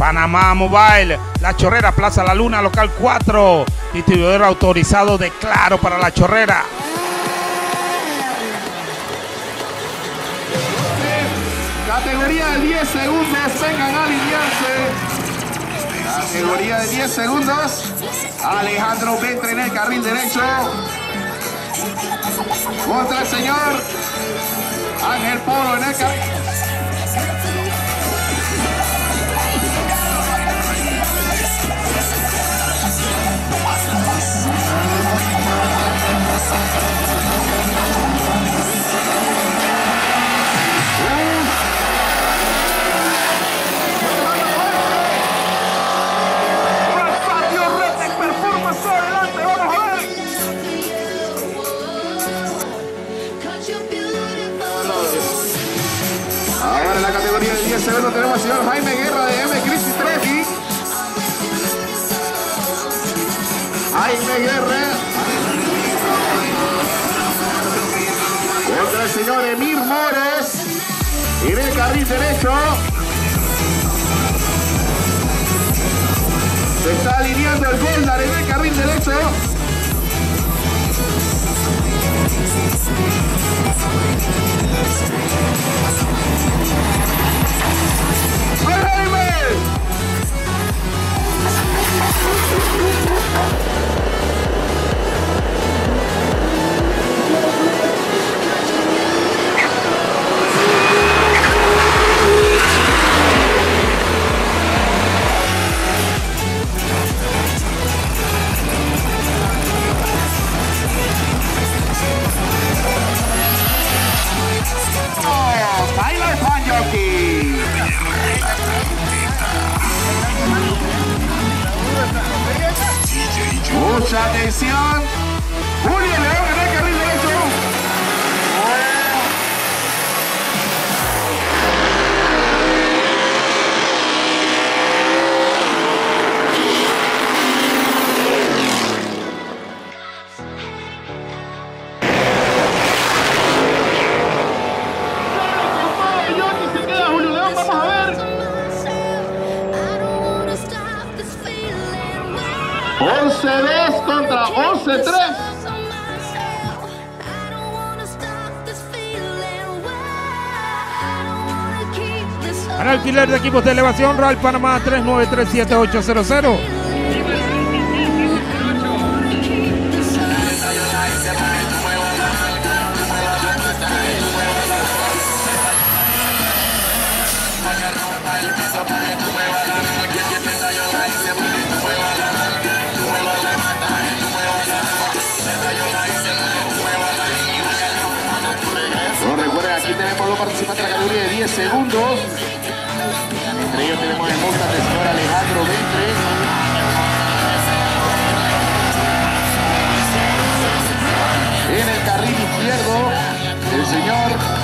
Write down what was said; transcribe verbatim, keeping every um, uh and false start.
Panamá Mobile, La Chorrera, Plaza La Luna, local cuatro, distribuidor autorizado de Claro para La Chorrera. Categoría de diez segundos, vengan a alinearse. Categoría de diez segundos. Alejandro Ventre en el carril derecho. Contra el señor Ángel Polo en el carril. Ahora en la categoría de diez segundos tenemos al señor Jaime Guerra de M. Crisis Trevi. Jaime Guerra contra el señor Emir Mores en el carril derecho. Se está alineando el Goldar en el carril derecho. Mucha atención. Julio León en el carril derecho. Se queda Julio León, vamos a ver. once dos contra once tres. Para alquiler de equipos de elevación, R A L Panamá tres nueve tres siete ocho cero cero. Aquí tenemos dos participantes de la categoría de diez segundos. Entre ellos tenemos el Mustang del señor Alejandro Ventre. En el carril izquierdo, el señor